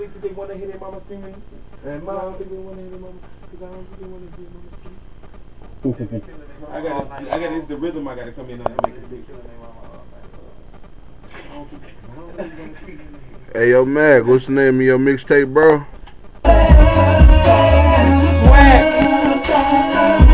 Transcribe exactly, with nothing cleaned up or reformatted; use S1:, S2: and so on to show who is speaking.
S1: think that they want to hear their mama screaming. And mom, I don't think they want to hear their mama, because I don't think they want to hear mama screaming. I got, I got. It's the rhythm I got to come in on to make it sick.
S2: Hey, yo, Mac, what's the name of your mixtape, bro?
S1: Swag.